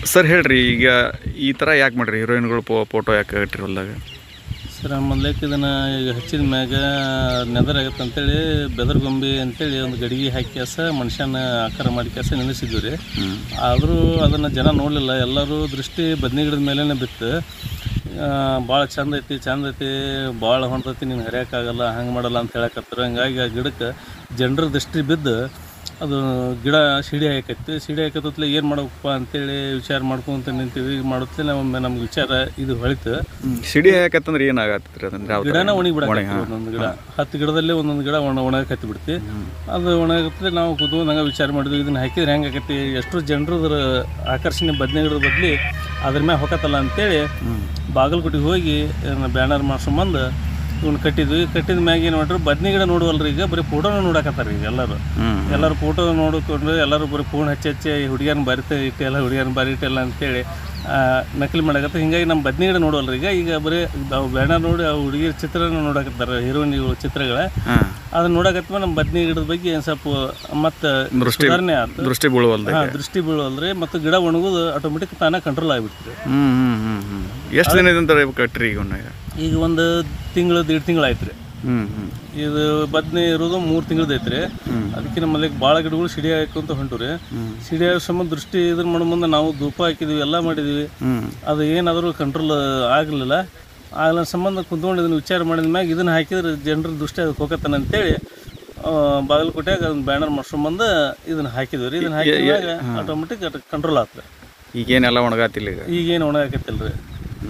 Sir ಹೇಳ್ರಿ, ಈಗ ಈ ಥರ ಯಾಕೆ ಮಾಡ್ರಿ ಹೀರೋಯಿನ್ಗಳು ಫೋಟೋ ಯಾಕೆ ಇಟ್ರಿ ಹೊಲ್ದಾಗ? ಸರ್ ಮೊದಲೇಕೆ ಇದನ್ನು ಈಗ ಹಚ್ಚಿದ ಮ್ಯಾಗ ನೆದರಾಗತ್ತೆ ಅಂತೇಳಿ ಬೆದರ್ಗೊಂಬೆ ಅಂತೇಳಿ ಒಂದು ಗಡಿಗೆ ಹಾಕಿ ಮನುಷ್ಯನ ಆಕಾರ ಮಾಡಿ ನಿಲ್ಲಿಸಿದ್ವಿ ರೀ. ಆದರೂ ಅದನ್ನು ಜನ ನೋಡಲಿಲ್ಲ. ಎಲ್ಲರೂ ದೃಷ್ಟಿ ಬದ್ನಿ ಗಿಡದ ಮೇಲೇ ಬಿತ್ತು. ಭಾಳ ಚಂದ ಐತಿ, ಭಾಳ ಹೊಂಟೈತಿ, ನೀನು ಹರಿಯೋಕ್ಕಾಗಲ್ಲ, ಹಂಗೆ ಮಾಡಲ್ಲ ಅಂತ ಹೇಳಕತ್ತಾರೆ. ಹಂಗಾಗಿ ಆ ಗಿಡಕ್ಕೆ ಜನರ ದೃಷ್ಟಿ ಬಿದ್ದು ಅದು ಗಿಡ ಸಿಡಿ ಹಾಕತ್ತಲೆ ಏನು ಮಾಡಬೇಕಪ್ಪ ಅಂತೇಳಿ ವಿಚಾರ ಮಾಡ್ಕೊಂತ ನಿಂತೀವಿ. ಮಾಡುತ್ತಲೇ ನಮ್ಗೆ ವಿಚಾರ ಇದು ಹೊಳಿತು. ಸಿಡಿ ಹಾಕತ್ತಂದ್ರೆ ಏನಾಗತ್ತೆ? ಅದನ್ನ ಗಿಡನ ಒಣಗಿ ಬಿಡಕ್ಕೆ ಒಂದೊಂದು ಗಿಡ 10 ಗಿಡದಲ್ಲೇ ಒಂದೊಂದು ಗಿಡ ಒಣಗಕ್ಕೆ ಹತ್ತಿ ಬಿಡ್ತಿ. ಅದು ಒಣಗತ್ತಲೆ ನಾವು ಕೂತ್ಕೊಂಡು ಹಂಗೆ ವಿಚಾರ ಮಾಡಿದ್ವಿ, ಇದನ್ನು ಹಾಕಿದ್ರೆ ಹೆಂಗೆ ಆಕತಿ, ಎಷ್ಟು ಜನರದ್ರ ಆಕರ್ಷಣೆ ಬದನೆ ಗಿಡದ ಬದಲಿ ಅದ್ರ ಮ್ಯಾಗ ಹೊಕ್ಕತ್ತಲ್ಲ ಅಂತೇಳಿ ಬಾಗಲಕೋಟೆಗೆ ಹೋಗಿ ಬ್ಯಾನರ್ ಮಾಡ್ಸ್ಕೊಂಬಂದು ಇವ್ನು ಕಟ್ಟಿದ ಮ್ಯಾಗ ಏನು ಮಾಡ್ರಿ, ಬದ್ನಿ ಗಿಡ ನೋಡುವಲ್ರಿ, ಈಗ ಬರೀ ಫೋಟೋನ ನೋಡಕತ್ತಾರ. ಈಗ ಎಲ್ಲರೂ ಫೋಟೋ ನೋಡಿಕೊಂಡು ಎಲ್ಲರೂ ಬರೀ ಫೋನ್ ಹಚ್ಚಿ ಹುಡುಗಿಯರನ್ನ ಬಾರಿ ಇಟ್ಟೆಲ್ಲ ಅಂತೇಳಿ ನಕಲಿ ಮಾಡಕತ್ತ. ಹಿಂಗಾಗಿ ನಮ್ಮ ಬದ್ನಿ ಗಿಡ ನೋಡುವಲ್ರಿ, ಈಗ ಬರೀ ಬ್ಯಾನರ್ ನೋಡಿ ಆ ಹುಡುಗಿಯರ ಚಿತ್ರನ ನೋಡಕತ್ತಾರ, ಹೀರೋಯಿನ್ಗಳ ಚಿತ್ರಗಳ. ಅದನ್ನ ನೋಡಕತ್ತ ನಮ್ಮ ಬದ್ನಿ ಗಿಡದ ಬಗ್ಗೆ ಸ್ವಲ್ಪ ಮತ್ತು ಸುಧಾರಣೆ ಆಯ್ತು. ದೃಷ್ಟಿ ಬೀಳುವಲ್ರಿ, ಮತ್ತು ಗಿಡ ಒಣಗೋದು ಆಟೋಮೆಟಿಕ್ ತಾನೇ ಕಂಟ್ರೋಲ್ ಆಗಿಬಿಡ್ತೀರಿ. ಎಷ್ಟು ದಿನದಿಂದ ಕಟ್ರಿ? ಈಗ ಒಂದು ತಿಂಗಳು 1.5 ತಿಂಗಳು ಆಯ್ತು ರೀ. ಇದು ಬದ್ನಿ ಇರೋದು 3 ತಿಂಗಳದ್ದು ಐತ್ರಿ. ಅದಕ್ಕೆ ನಮ್ಮಲ್ಲಿ ಭಾಳ ಗಿಡಗಳು ಸಿಡಿ ಹಾಕೊಂತ ಹೊಂಟು ರೀ. ಸಿಡಿ ಹಾಕೋ ಸಂಬಂಧ ದೃಷ್ಟಿ ಇದನ್ನ ಮಾಡೋ ಮುಂದೆ ನಾವು ಧೂಪ ಹಾಕಿದ್ವಿ, ಎಲ್ಲ ಮಾಡಿದ್ವಿ. ಅದು ಏನಾದರೂ ಕಂಟ್ರೋಲ್ ಆಗಲಿಲ್ಲ. ಸಂಬಂಧ ಕುಂತ್ಕೊಂಡು ಇದನ್ನು ವಿಚಾರ ಮಾಡಿದ ಮ್ಯಾಗ ಇದನ್ನು ಹಾಕಿದ್ರೆ ಜನರ ದೃಷ್ಟಿ ಅದಕ್ಕೆ ಹೋಗತ್ತಾನ ಅಂತೇಳಿ ಬಾಗಲಕೋಟೆಯಾಗ ಅದನ್ನ ಬ್ಯಾನರ್ ಮಾಡ್ಸ್ಕೊಂಬಂದು ಇದನ್ನು ಹಾಕಿದ್ವಿ ರೀ. ಇದನ್ನು ಹಾಕಿದಾಗ ಆಟೋಮೆಟಿಕ್ ಕಂಟ್ರೋಲ್ ಆಗ್ತದೆ. ಈಗೇನೆಲ್ಲ ಒಣಗಾತಿಲ್ಲ? ಈಗೇನು ಒಣಗಾಕತ್ತಿಲ್ಲ ರೀ.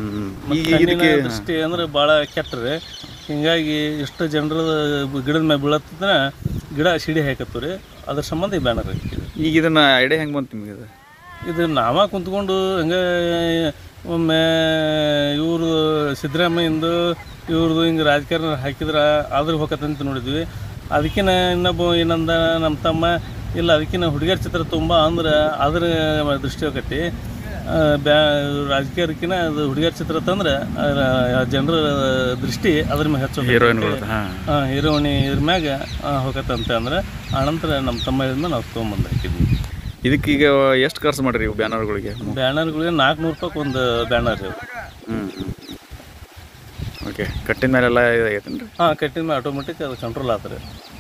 ದೃಷ್ಟಿ ಅಂದ್ರೆ ಭಾಳ ಕೆಟ್ಟರೆ, ಹಿಂಗಾಗಿ ಎಷ್ಟು ಜನರ ಗಿಡದ ಮೇಲೆ ಬೀಳತ್ತಂದ್ರೆ ಗಿಡ ಸಿಡಿ ಹಾಕತ್ತು ರೀ. ಅದ್ರ ಸಂಬಂಧ ಈ ಬ್ಯಾನರ್ ಹಾಕಿದ್ವಿ. ಈಗ ಇದನ್ನು ಐಡಿಯಾ ಹೆಂಗೆ ಬಂತು ನಿಮಗೆ? ಇದು ನಾವ ಕುಂತ್ಕೊಂಡು ಹಂಗೆ ಒಮ್ಮೆ ಇವರು ಸಿದ್ದರಾಮಯ್ಯಂದು ಇವ್ರದ್ದು ಹಿಂಗೆ ರಾಜಕಾರಣ ಹಾಕಿದ್ರೆ ಆದ್ರೆ ಹೋಗತ್ತಂತ ನೋಡಿದ್ವಿ. ಅದಕ್ಕಿಂತ ಇನ್ನೊಬ್ಬ ಏನಂದ ನಮ್ಮ ತಮ್ಮ, ಇಲ್ಲ ಅದಕ್ಕಿಂತ ಹುಡುಗಿಯರ ಚಿತ್ರ ತುಂಬ ಅಂದ್ರೆ ಅದ್ರ ದೃಷ್ಟಿ ಹೋಗತಿ. ರಾಜಕೀಯಕ್ಕಿಂತ ಅದು ಹುಡುಗಿಯರ ಚಿತ್ರ ತಂದ್ರೆ ಜನರ ದೃಷ್ಟಿ ಅದ್ರ ಮ್ಯಾಗ ಹೆಚ್ಚು ಹೀರೋಯಿನಿ ಇದ್ರ ಮ್ಯಾಗ ಹೋಗತ್ತಂತ ಅಂದ್ರೆ ಆನಂತರ ನಮ್ಮ ತಮ್ಮ ಇದನ್ನ ನಾವು ತೊಗೊಂಬಂದು ಹಾಕಿದ್ವಿ. ಇದಕ್ಕೀಗ ಎಷ್ಟು ಖರ್ಚು ಮಾಡಿರಿ ಇವು ಬ್ಯಾನರ್ಗಳಿಗೆ? 400 ರೂಪಾಯಿಗೆ ಒಂದು ಬ್ಯಾನರ್ ಇವು. ಓಕೆ, ಕಟ್ಟಿದ ಮೇಲೆಲ್ಲ ಇದಾಗೈತೇನ್ರಿ? ಕಟ್ಟಿದ ಮೇಲೆ ಆಟೋಮೆಟಿಕ್ ಅದು ಕಂಟ್ರೋಲ್ ಆಗ್ತದೆ.